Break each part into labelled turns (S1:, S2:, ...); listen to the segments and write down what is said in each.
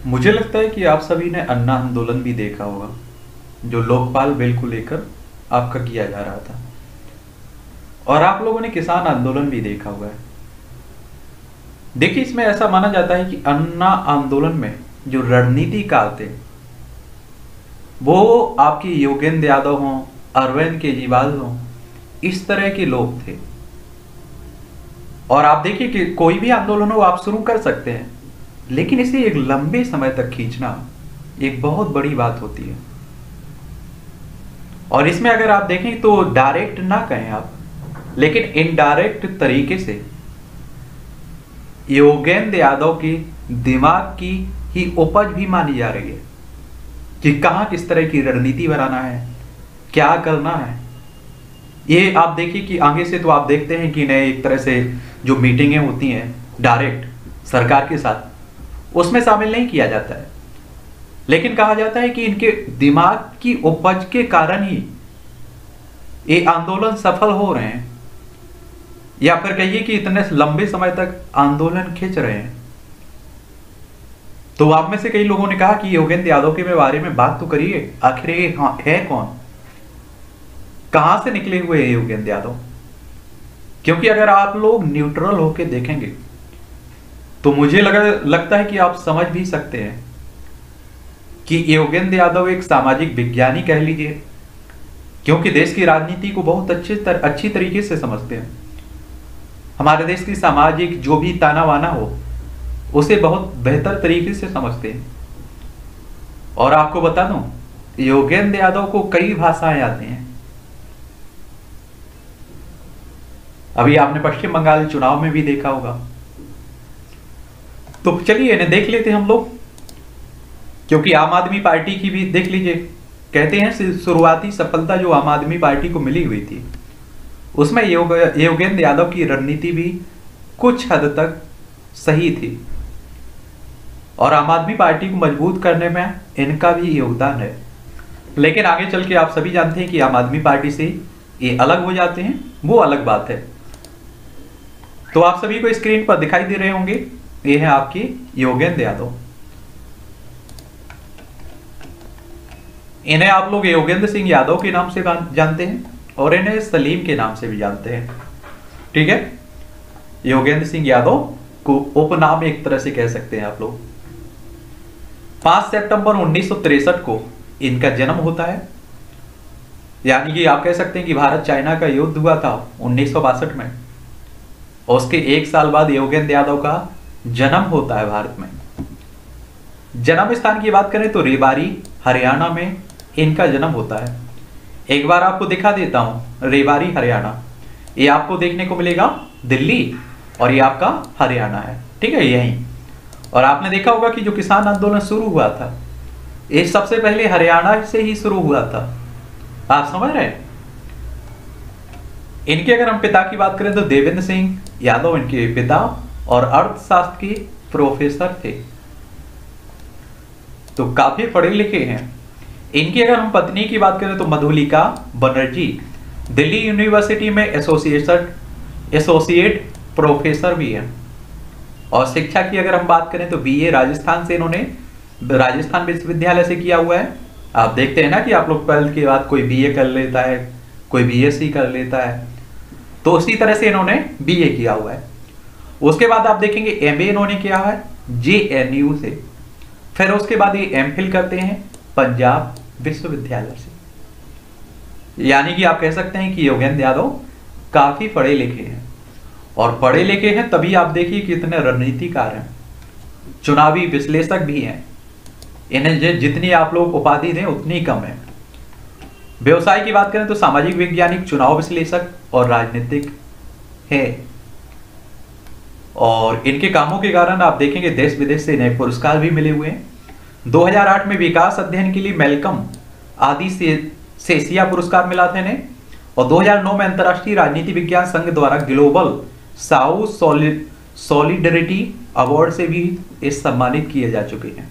S1: मुझे लगता है कि आप सभी ने अन्ना आंदोलन भी देखा होगा, जो लोकपाल बिल को लेकर आपका किया जा रहा था। और आप लोगों ने किसान आंदोलन भी देखा हुआ है। देखिए, इसमें ऐसा माना जाता है कि अन्ना आंदोलन में जो रणनीतिकार थे वो आपके योगेंद्र यादव हों, अरविंद केजरीवाल हों, इस तरह के लोग थे। और आप देखिए कि कोई भी आंदोलन हो आप शुरू कर सकते हैं, लेकिन इसे एक लंबे समय तक खींचना एक बहुत बड़ी बात होती है। और इसमें अगर आप देखें तो डायरेक्ट ना कहें आप, लेकिन इनडायरेक्ट तरीके से योगेंद्र यादव के दिमाग की ही उपज भी मानी जा रही है कि कहां किस तरह की रणनीति बनाना है, क्या करना है। ये आप देखिए कि आगे से तो आप देखते हैं कि नए एक तरह से जो मीटिंगें होती हैं डायरेक्ट सरकार के साथ, उसमें शामिल नहीं किया जाता है, लेकिन कहा जाता है कि इनके दिमाग की उपज के कारण ही ये आंदोलन सफल हो रहे हैं, या फिर कहिए कि इतने लंबे समय तक आंदोलन खींच रहे हैं। तो आप में से कई लोगों ने कहा कि योगेंद्र यादव के बारे में बात तो करिए, आखिर ये है कौन, कहां से निकले हुए हैं योगेंद्र यादव। क्योंकि अगर आप लोग न्यूट्रल होकर देखेंगे तो मुझे लगता है कि आप समझ भी सकते हैं कि योगेंद्र यादव एक सामाजिक विज्ञानी कह लीजिए, क्योंकि देश की राजनीति को बहुत अच्छी तरीके से समझते हैं। हमारे देश की सामाजिक जो भी ताना वाना हो उसे बहुत बेहतर तरीके से समझते हैं। और आपको बता दूं, योगेंद्र यादव को कई भाषाएं आती हैं। अभी आपने पश्चिम बंगाल चुनाव में भी देखा होगा। तो चलिए इन्हें देख लेते हम लोग, क्योंकि आम आदमी पार्टी की भी देख लीजिए। कहते हैं शुरुआती सफलता जो आम आदमी पार्टी को मिली हुई थी उसमें योगेंद्र यादव की रणनीति भी कुछ हद तक सही थी, और आम आदमी पार्टी को मजबूत करने में इनका भी योगदान है। लेकिन आगे चल के आप सभी जानते हैं कि आम आदमी पार्टी से ये अलग हो जाते हैं, वो अलग बात है। तो आप सभी को स्क्रीन पर दिखाई दे रहे होंगे, ये है आपके योगेंद्र यादव। इन्हें आप लोग योगेंद्र सिंह यादव के नाम से जानते हैं और इन्हें सलीम के नाम से भी जानते हैं, ठीक है। योगेंद्र सिंह यादव को उपनाम एक तरह से कह सकते हैं आप लोग। 5 सितंबर 1963 को इनका जन्म होता है, यानी कि आप कह सकते हैं कि भारत चाइना का युद्ध हुआ था 1962 में, और उसके 1 साल बाद योगेंद्र यादव का जन्म होता है भारत में। जन्म स्थान की बात करें तो रेवाड़ी हरियाणा में इनका जन्म होता है। एक बार आपको दिखा देता हूं, रेवाड़ी हरियाणा, ये आपको देखने को मिलेगा दिल्ली, और ये आपका हरियाणा है, ठीक है, यही। और आपने देखा होगा कि जो किसान आंदोलन शुरू हुआ था ये सबसे पहले हरियाणा से ही शुरू हुआ था। आप समझ रहे हैं। इनके अगर हम पिता की बात करें तो देवेंद्र सिंह यादव इनके पिता और अर्थशास्त्र के प्रोफेसर थे, तो काफी पढ़े लिखे हैं। इनकी अगर हम पत्नी की बात करें तो मधुलिका बनर्जी दिल्ली यूनिवर्सिटी में एसोसिएट प्रोफेसर भी है। और शिक्षा की अगर हम बात करें तो बीए राजस्थान से इन्होंने राजस्थान विश्वविद्यालय से किया हुआ है। आप देखते हैं ना कि आप लोग 12th के बाद कोई बीए कर लेता है, कोई बीएससी कर लेता है, तो उसी तरह से इन्होंने बीए किया हुआ है। उसके बाद आप देखेंगे एमए इन्होंने किया है जेएनयू से, फिर उसके बाद ये एमफिल करते हैं पंजाब विश्वविद्यालय से। यानी कि आप कह सकते हैं कि योगेंद्र यादव काफी पढ़े लिखे हैं, और पढ़े लिखे हैं तभी आप देखिए कितने रणनीतिकार हैं, चुनावी विश्लेषक भी हैं। इन्हें जितनी आप लोग उपाधि दें उतनी कम है। व्यवसाय की बात करें तो सामाजिक वैज्ञानिक, चुनाव विश्लेषक और राजनीतिक है। और इनके कामों के कारण आप देखेंगे देश विदेश से इन्हें पुरस्कार भी मिले हुए हैं। 2008 में विकास अध्ययन के लिए मेलकम आदि से एशिया पुरस्कार मिला था इन्हें, और 2009 में अंतर्राष्ट्रीय राजनीति विज्ञान संघ द्वारा ग्लोबल साउथ सॉलिडरिटी अवार्ड से भी इस सम्मानित किए जा चुके हैं।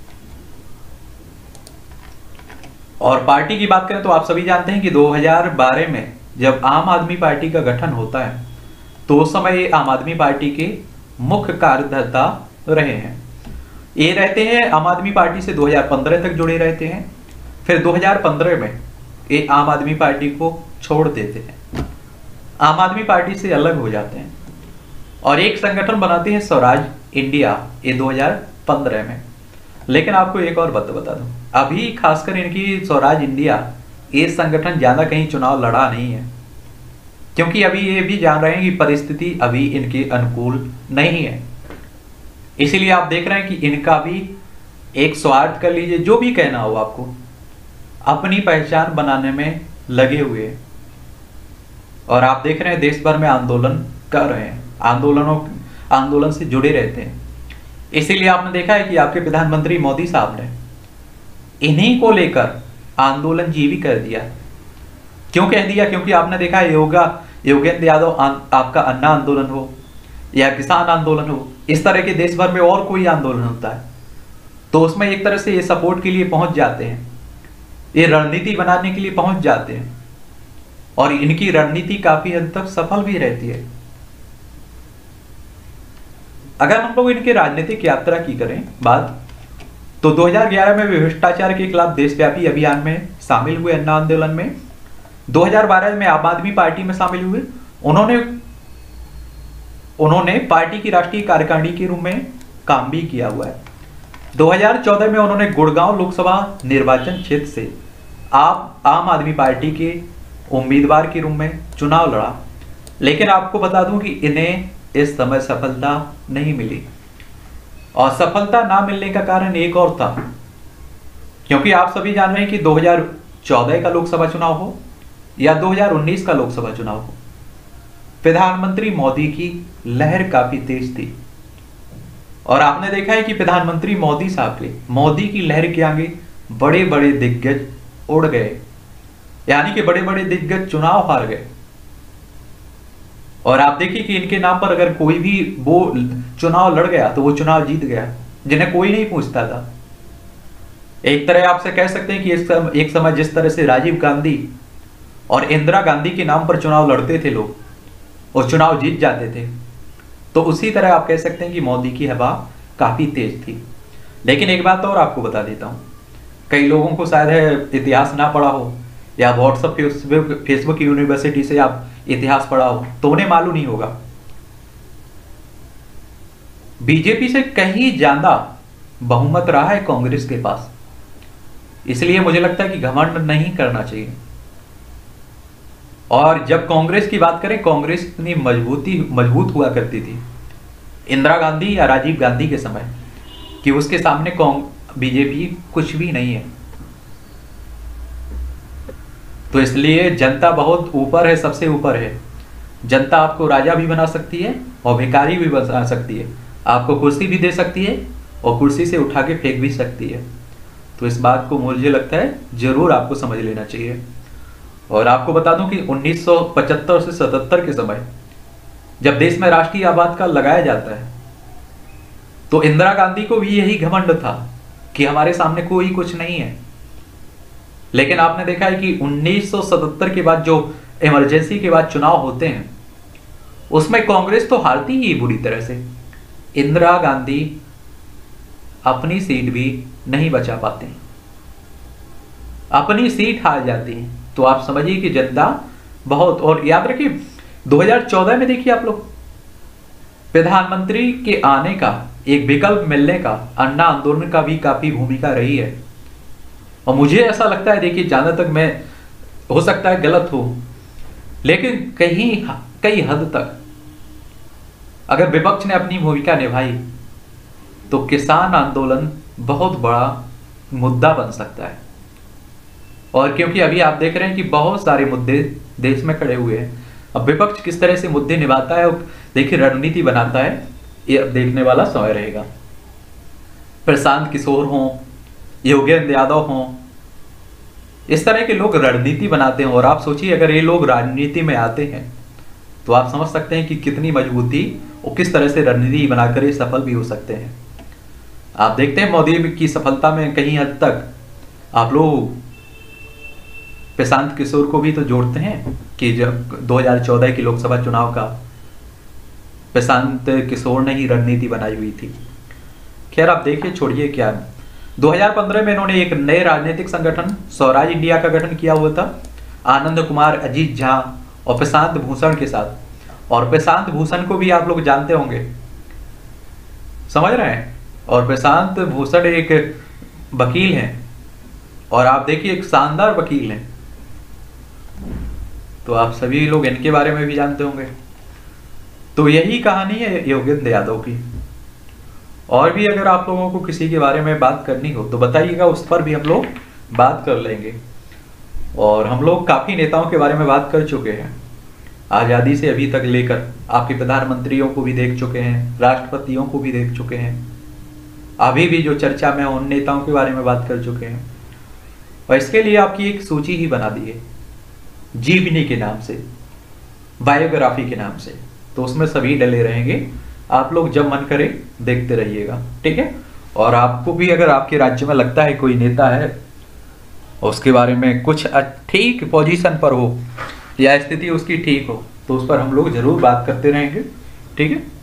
S1: और पार्टी की बात करें तो आप सभी जानते हैं कि 2012 में जब आम आदमी पार्टी का गठन होता है तो उस समय आम आदमी पार्टी के मुख्य कार्यकर्ता रहे हैं। ये रहते हैं आम आदमी पार्टी से 2015 तक जुड़े रहते हैं, फिर 2015 में ये आम आदमी पार्टी को छोड़ देते हैं, आम आदमी पार्टी से अलग हो जाते हैं और एक संगठन बनाते हैं स्वराज इंडिया, ये 2015 में। लेकिन आपको एक और बात बता दूं, अभी खासकर इनकी स्वराज इंडिया ये संगठन ज्यादा कहीं चुनाव लड़ा नहीं है, क्योंकि अभी ये भी जान रहे हैं कि परिस्थिति अभी इनके अनुकूल नहीं है। इसीलिए आप देख रहे हैं कि इनका भी एक स्वार्थ कर लीजिए, जो भी कहना हो आपको, अपनी पहचान बनाने में लगे हुए हैं। और आप देख रहे हैं देश भर में आंदोलन कर रहे हैं, आंदोलन से जुड़े रहते हैं। इसीलिए आपने देखा है कि आपके प्रधानमंत्री मोदी साहब ने इन्हीं को लेकर आंदोलन जीवी कर दिया। क्यों कह दिया? क्योंकि आपने देखा है योगेंद्र यादव आपका अन्ना आंदोलन हो या किसान आंदोलन हो, इस तरह के देश भर में और कोई आंदोलन होता है तो उसमें एक तरह से ये सपोर्ट के लिए पहुंच जाते हैं, ये रणनीति बनाने के लिए पहुंच जाते हैं और इनकी रणनीति काफी हद तक सफल भी रहती है। अगर हम लोग इनके राजनीतिक यात्रा की करें बात, तो 2011 में वे भ्रष्टाचार के खिलाफ देशव्यापी अभियान में शामिल हुए अन्ना आंदोलन में। 2012 में आम आदमी पार्टी में शामिल हुए। उन्होंने पार्टी की राष्ट्रीय कार्यकारिणी के रूप में काम भी किया हुआ है। 2014 में उन्होंने गुड़गांव लोकसभा निर्वाचन क्षेत्र से आम आदमी पार्टी के उम्मीदवार के रूप में चुनाव लड़ा। लेकिन आपको बता दूं कि इन्हें इस समय सफलता नहीं मिली और सफलता ना मिलने का कारण एक और था, क्योंकि आप सभी जान रहे हैं कि 2014 का लोकसभा चुनाव हो या 2019 का लोकसभा चुनाव हो, प्रधानमंत्री मोदी की लहर काफी तेज थी और आपने देखा है कि प्रधानमंत्री मोदी की लहर के आगे बड़े बड़े दिग्गज उड़ गए, यानी कि बड़े बड़े दिग्गज चुनाव हार गए। और आप देखिए कि इनके नाम पर अगर कोई भी वो चुनाव लड़ गया तो वो चुनाव जीत गया, जिन्हें कोई नहीं पूछता था। एक तरह आपसे कह सकते हैं कि एक समय जिस तरह से राजीव गांधी और इंदिरा गांधी के नाम पर चुनाव लड़ते थे लोग और चुनाव जीत जाते थे, तो उसी तरह आप कह सकते हैं कि मोदी की हवा काफी तेज थी। लेकिन एक बात और आपको बता देता हूं, कई लोगों को शायद है इतिहास ना पढ़ा हो या व्हाट्सएप फेसबुक यूनिवर्सिटी से आप इतिहास पढ़ा हो तो उन्हें मालूम नहीं होगा, बीजेपी से कहीं ज्यादा बहुमत रहा है कांग्रेस के पास। इसलिए मुझे लगता है कि घमंड नहीं करना चाहिए। और जब कांग्रेस की बात करें, कांग्रेस इतनी मजबूत हुआ करती थी इंदिरा गांधी या राजीव गांधी के समय कि उसके सामने बीजेपी कुछ भी नहीं है। तो इसलिए जनता बहुत ऊपर है, सबसे ऊपर है। जनता आपको राजा भी बना सकती है और भिखारी भी बना सकती है, आपको कुर्सी भी दे सकती है और कुर्सी से उठा के फेंक भी सकती है। तो इस बात को मुझे लगता है जरूर आपको समझ लेना चाहिए। और आपको बता दूं कि 1975 से 77 के समय जब देश में राष्ट्रीय आपातकाल लगाया जाता है तो इंदिरा गांधी को भी यही घमंड था कि हमारे सामने कोई कुछ नहीं है। लेकिन आपने देखा है कि 1977 के बाद जो इमरजेंसी के बाद चुनाव होते हैं उसमें कांग्रेस तो हारती ही बुरी तरह से, इंदिरा गांधी अपनी सीट भी नहीं बचा पाते, अपनी सीट हार जाती है। तो आप समझिए कि जनता बहुत, और याद रखिए 2014 में देखिए आप लोग, प्रधानमंत्री के आने का एक विकल्प मिलने का अन्ना आंदोलन का भी काफी भूमिका रही है। और मुझे ऐसा लगता है, देखिए जहां तक मैं, हो सकता है गलत हो, लेकिन कई हद तक अगर विपक्ष ने अपनी भूमिका निभाई तो किसान आंदोलन बहुत बड़ा मुद्दा बन सकता है। और क्योंकि अभी आप देख रहे हैं कि बहुत सारे मुद्दे देश में खड़े हुए हैं, अब विपक्ष किस तरह से मुद्दे निभाता है और देखिए रणनीति बनाता है, ये अब देखने वाला समय रहेगा। प्रशांत किशोर हों, योगेंद्र यादव हों, इस तरह के लोग रणनीति बनाते हैं। और आप सोचिए अगर ये लोग राजनीति में आते हैं तो आप समझ सकते हैं कि कितनी मजबूती और किस तरह से रणनीति बनाकर ये सफल भी हो सकते हैं। आप देखते हैं मोदी की सफलता में कहीं हद तक आप लोग प्रशांत किशोर को भी तो जोड़ते हैं कि जब 2014 की लोकसभा चुनाव का प्रशांत किशोर ने ही रणनीति बनाई हुई थी खैर आप देखिए, छोड़िए क्या है। 2015 में इन्होंने एक नए राजनीतिक संगठन स्वराज इंडिया का गठन किया हुआ था, आनंद कुमार, अजीत झा और प्रशांत भूषण के साथ। और प्रशांत भूषण को भी आप लोग जानते होंगे, समझ रहे हैं। और प्रशांत भूषण एक वकील हैं, और आप देखिए एक शानदार वकील हैं, तो आप सभी लोग इनके बारे में भी जानते होंगे। तो यही कहानी है योगेंद्र यादव की। और भी अगर आप लोगों को किसी के बारे में बात करनी हो तो बताइएगा, उस पर भी हम लोग बात कर लेंगे। और हम लोग काफी नेताओं के बारे में बात कर चुके हैं, आजादी से अभी तक लेकर आपके प्रधानमंत्रियों को भी देख चुके हैं, राष्ट्रपतियों को भी देख चुके हैं, अभी भी जो चर्चा में उन नेताओं के बारे में बात कर चुके हैं। और इसके लिए आपकी एक सूची ही बना दी है, जीवनी के नाम से, बायोग्राफी के नाम से, तो उसमें सभी डले रहेंगे। आप लोग जब मन करे देखते रहिएगा, ठीक है। और आपको भी अगर आपके राज्य में लगता है कोई नेता है और उसके बारे में कुछ ठीक पोजीशन पर हो या स्थिति उसकी ठीक हो, तो उस पर हम लोग जरूर बात करते रहेंगे, ठीक है।